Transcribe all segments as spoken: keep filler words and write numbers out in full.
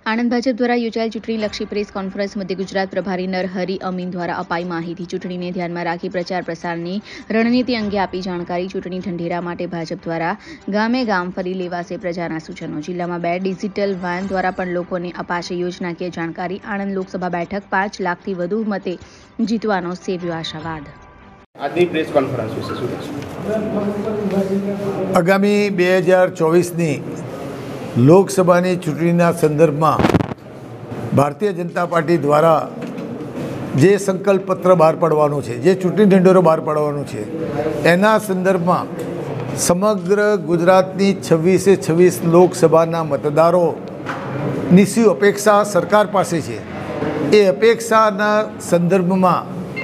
આણંદ ભાજપ દ્વારા યોજાયેલ ચૂંટણીલક્ષી press conference મધ્ય ગુજરાત પ્રભારી નરહરી અમીન દ્વારા અપાઈ માહિતી. ચૂંટણીને ધ્યાનમાં રાખી પ્રચાર પ્રસારની રણનીતિ અંગે આપી જાણકારી. ચૂંટણી ઢંઢેરા માટે ભાજપ દ્વારા ગામે ગામ ફરી લેવાશે પ્રજાના સૂચનો. જિલ્લામાં બે ડિજિટલ વાન દ્વારા પણ લોકોને અપાશે યોજનાકીય જાણકારી. આણંદ લોકસભા બેઠક પાંચ લાખથી વધુ મતે જીતવાનો સેવ્યો આશાવાદ. આજની પ્રેસ કોન્ફરન્સ વિશે શું કહેશો? આગામી બે હજાર ચોવીસની લોકસભાની ચૂંટણીના સંદર્ભમાં ભારતીય જનતા પાર્ટી દ્વારા જે સંકલ્પ પત્ર બહાર પાડવાનું છે, જે ચૂંટણી ઢંઢેરો બહાર પાડવાનું છે, એના સંદર્ભમાં સમગ્ર ગુજરાતની છવ્વીસે છવ્વીસ લોકસભાના મતદારોની શું અપેક્ષા સરકાર પાસે છે, એ અપેક્ષાના સંદર્ભમાં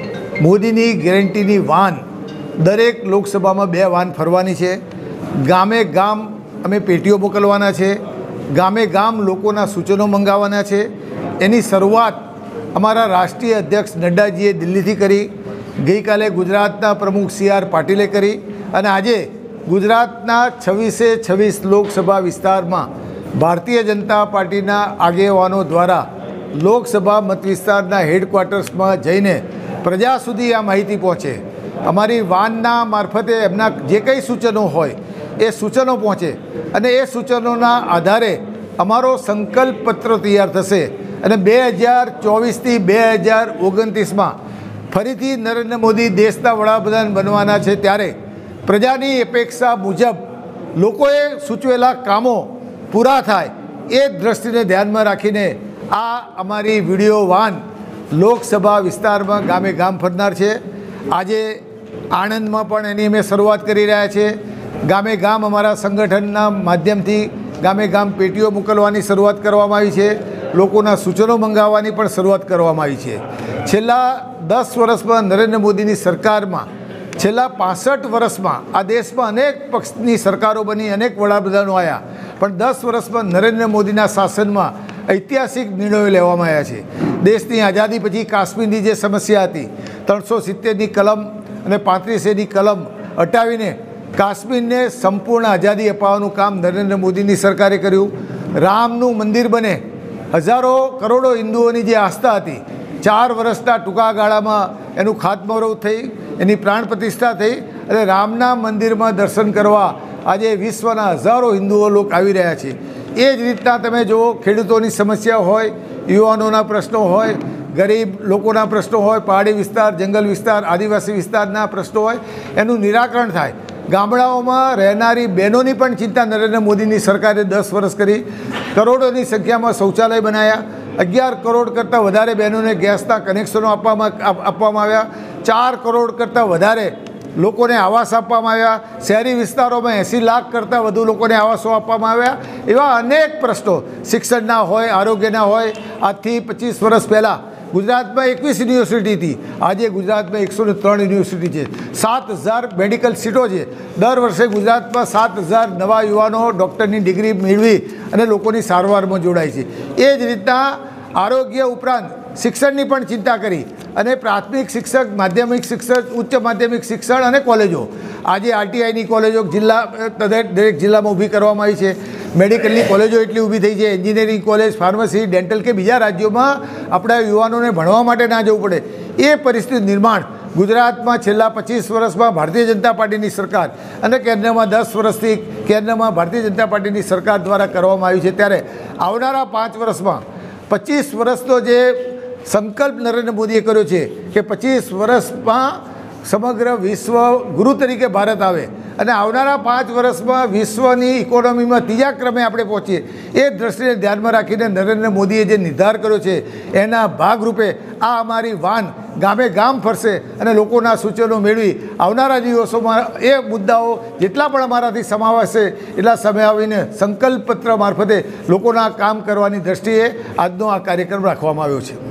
મોદીની ગેરંટીની વાન દરેક લોકસભામાં બે વાન ફરવાની છે. ગામે ગામ અમે પેટીઓ મોકલવાના છે, ગામે ગામ લોકોના સૂચનો મંગાવવાના છે. એની શરૂઆત અમારા રાષ્ટ્રીય અધ્યક્ષ નડ્ડાજીએ દિલ્હીથી કરી, ગઈકાલે ગુજરાતના પ્રમુખ સી આર પાટીલે કરી અને આજે ગુજરાતના છવ્વીસે છવ્વીસ લોકસભા વિસ્તારમાં ભારતીય જનતા પાર્ટીના આગેવાનો દ્વારા લોકસભા મત વિસ્તારના હેડક્વાર્ટર્સમાં જઈને પ્રજા સુધી આ માહિતી પહોંચે. અમારી વાનના મારફતે એમના જે કંઈ સૂચનો હોય એ સૂચનો પહોંચે અને એ સૂચનોના આધારે અમારો સંકલ્પ પત્ર તૈયાર થશે અને બે હજાર ચોવીસથી બે હજાર ઓગણત્રીસમાં ફરીથી નરેન્દ્ર મોદી દેશના વડાપ્રધાન બનવાના છે. ત્યારે પ્રજાની અપેક્ષા મુજબ લોકોએ સૂચવેલા કામો પૂરા થાય એ દ્રષ્ટિને ધ્યાનમાં રાખીને આ અમારી વિડીયો વાન લોકસભા વિસ્તારમાં ગામે ગામ ફરનાર છે. આજે આણંદમાં પણ એની અમે શરૂઆત કરી રહ્યા છીએ. ગામે ગામ અમારા સંગઠનના માધ્યમથી ગામે ગામ પેટીઓ મોકલવાની શરૂઆત કરવામાં આવી છે. લોકોના સૂચનો મંગાવવાની પણ શરૂઆત કરવામાં આવી છે. છેલ્લા દસ વર્ષમાં નરેન્દ્ર મોદીની સરકારમાં, છેલ્લા પાસઠ વર્ષમાં આ દેશમાં અનેક પક્ષની સરકારો બની, અનેક વડાપ્રધાનો આવ્યા, પણ દસ વર્ષમાં નરેન્દ્ર મોદીના શાસનમાં ઐતિહાસિક નિર્ણયો લેવામાં આવ્યા છે. દેશની આઝાદી પછી કાશ્મીરની જે સમસ્યા હતી, ત્રણસો સિત્તેરની કલમ અને પાંત્રીસ એની કલમ હટાવીને કાશ્મીરને સંપૂર્ણ આઝાદી અપાવવાનું કામ નરેન્દ્ર મોદીની સરકારે કર્યું. રામનું મંદિર બને, હજારો કરોડો હિન્દુઓની જે આસ્થા હતી, ચાર વર્ષના ટૂંકા ગાળામાં એનું ખાતમુહૂર્ત થઈ, એની પ્રાણ પ્રતિષ્ઠા થઈ અને રામના મંદિરમાં દર્શન કરવા આજે વિશ્વના હજારો હિન્દુઓ લોકો આવી રહ્યા છે. એ જ રીતના તમે જુઓ, ખેડૂતોની સમસ્યા હોય, યુવાનોના પ્રશ્નો હોય, ગરીબ લોકોના પ્રશ્નો હોય, પહાડી વિસ્તાર, જંગલ વિસ્તાર, આદિવાસી વિસ્તારના પ્રશ્નો હોય, એનું નિરાકરણ થાય. ગામડાઓમાં રહેનારી બહેનોની પણ ચિંતા નરેન્દ્ર મોદીની સરકારે દસ વર્ષ કરી. કરોડોની સંખ્યામાં શૌચાલય બનાવ્યા, અગિયાર કરોડ કરતાં વધારે બહેનોને ગેસના કનેક્શનો આપવામાં આપવામાં આવ્યા, ચાર કરોડ કરતાં વધારે લોકોને આવાસ આપવામાં આવ્યા, શહેરી વિસ્તારોમાં એંસી લાખ કરતાં વધુ લોકોને આવાસો આપવામાં આવ્યા. એવા અનેક પ્રશ્નો શિક્ષણના હોય, આરોગ્યના હોય. આજથી પચીસ વર્ષ પહેલાં ગુજરાતમાં એકવીસ યુનિવર્સિટી હતી, આજે ગુજરાતમાં એકસો ને ત્રણ યુનિવર્સિટી છે, સાત હજાર મેડિકલ સીટો છે. દર વર્ષે ગુજરાતમાં સાત હજાર નવા યુવાનો ડૉક્ટરની ડિગ્રી મેળવી અને લોકોની સારવારમાં જોડાય છે. એ જ રીતના આરોગ્ય ઉપરાંત શિક્ષણની પણ ચિંતા કરી અને પ્રાથમિક શિક્ષક, માધ્યમિક શિક્ષક, ઉચ્ચ માધ્યમિક શિક્ષણ અને કોલેજો, આજે આરટીઆઈની કોલેજો જિલ્લા દરેક જિલ્લામાં ઊભી કરવામાં આવી છે. મેડિકલની કોલેજો એટલી ઊભી થઈ છે, એન્જિનિયરિંગ કોલેજ, ફાર્મસી, ડેન્ટલ કે બીજા રાજ્યોમાં આપણા યુવાનોને ભણવા માટે ના જવું પડે, એ પરિસ્થિતિ નિર્માણ ગુજરાતમાં છેલ્લા પચીસ વર્ષમાં ભારતીય જનતા પાર્ટીની સરકાર અને કેન્દ્રમાં દસ વર્ષથી કેન્દ્રમાં ભારતીય જનતા પાર્ટીની સરકાર દ્વારા કરવામાં આવ્યું છે. ત્યારે આવનારા પાંચ વર્ષમાં પચીસ વર્ષનો જે સંકલ્પ નરેન્દ્ર મોદીએ કર્યો છે કે પચીસ વર્ષમાં સમગ્ર વિશ્વ ગુરુ તરીકે ભારત આવે અને આવનારા પાંચ વર્ષમાં વિશ્વની ઇકોનોમીમાં ત્રીજા ક્રમે આપણે પહોંચીએ, એ દ્રષ્ટિને ધ્યાનમાં રાખીને નરેન્દ્ર મોદીએ જે નિર્ધાર કર્યો છે એના ભાગરૂપે આ અમારી વાન ગામે ગામ ફરશે અને લોકોના સૂચનો મેળવી આવનારા દિવસોમાં એ મુદ્દાઓ જેટલા પણ અમારાથી સમાવાશે એટલા સમાવીને સંકલ્પ પત્ર મારફતે લોકોના કામ કરવાની દ્રષ્ટિએ આજનો આ કાર્યક્રમ રાખવામાં આવ્યો છે.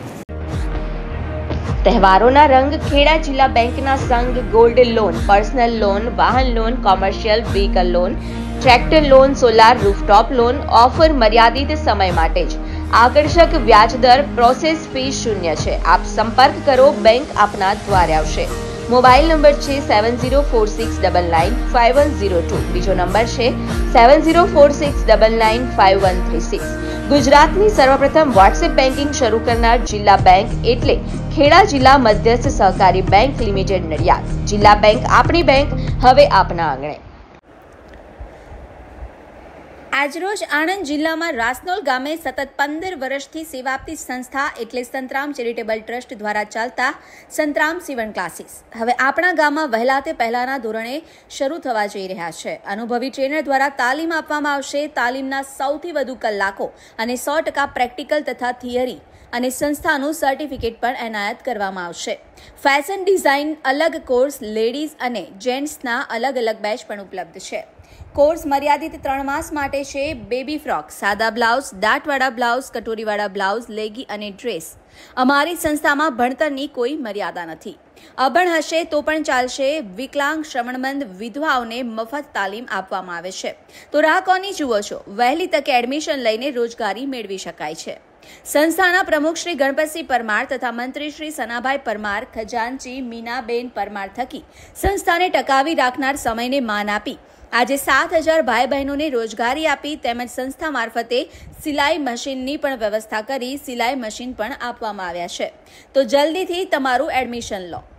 તહેવારોના રંગ ખેડા જિલ્લા બેંકના સંઘ ગોલ્ડ લોન, પર્સનલ લોન, વાહન loan, commercial vehicle loan, tractor loan, solar rooftop loan offer મર્યાદિત સમય માટે જ. આકર્ષક વ્યાજ દર, પ્રોસેસ ફી શૂન્ય છે. આપ સંપર્ક કરો, બેંક આપના દ્વારે આવશે. મોબાઈલ નંબર છે seven zero four six double nine five one zero two. બીજો નંબર છે seven zero four six double nine five one three six. ગુજરાતની સર્વપ્રથમ વોટ્સએપ બેન્કિંગ શરૂ કરનાર જિલ્લા બેંક એટલે ખેડા જિલ્લા મધ્યસ્થ સહકારી બેંક લિમિટેડ નડિયાદ. જિલ્લા બેંક આપણી બેંક, હવે આપના આંગણે. આજરોજ આણંદ જિલ્લામાં રાસનોલ ગામે સતત પંદર વર્ષથી સેવા આપતી સંસ્થા એટલે સંતરામ ચેરિટેબલ ટ્રસ્ટ દ્વારા ચાલતા સંતરામ સીવણ ક્લાસીસ હવે આપણા ગામમાં વહેલા તે પહેલાના ધોરણે શરૂ થવા જઈ રહ્યા છે. અનુભવી ટ્રેનર દ્વારા તાલીમ આપવામાં આવશે. તાલીમના સૌથી વધુ કલાકો અને સો ટકા પ્રેક્ટિકલ તથા થિયરી અને સંસ્થાનું સર્ટિફિકેટ પણ એનાયત કરવામાં આવશે. ફેશન ડિઝાઇન અલગ કોર્સ, લેડીઝ અને જેન્ટ્સના અલગ અલગ બેચ પણ ઉપલબ્ધ છે. કોર્સ મર્યાદિત ત્રણ માસ માટે છે. બેબી ફ્રોક, સાદા બ્લાઉઝ, દાંતવાળા બ્લાઉઝ, કટોરીવાળા બ્લાઉઝ, લેગી અને ડ્રેસ. અમારી સંસ્થામાં ભણતરની કોઈ મર્યાદા નથી. અભણ હશે તો પણ ચાલશે. વિકલાંગ, શ્રવણમંદ, વિધવાઓને મફત તાલીમ આપવામાં આવે છે. તો રાહ કોની જુઓ છો? વહેલી તકે એડમિશન લઈને રોજગારી મેળવી શકાય છે. સંસ્થાના પ્રમુખ શ્રી ગણપતસિંહ પરમાર તથા મંત્રી શ્રી સનાભાઈ પરમાર, ખજાનચી મીનાબેન પરમાર થકી સંસ્થાને ટકાવી રાખનાર સમયને માન આપી આજે સાત હજાર ભાઈ બહેનોને રોજગારી આપી તેમજ સંસ્થા મારફતે સિલાઈ મશીનની પણ વ્યવસ્થા કરી સિલાઈ મશીન પણ આપવામાં આવ્યા છે. તો જલ્દીથી તમારું એડમિશન લો.